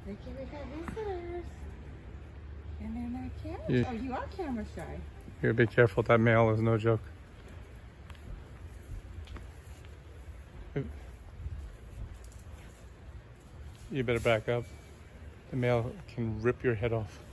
Look, we got visitors. And they're not camera shy. Oh, you are camera shy. You gotta be careful. That male is no joke. You better back up. The male can rip your head off.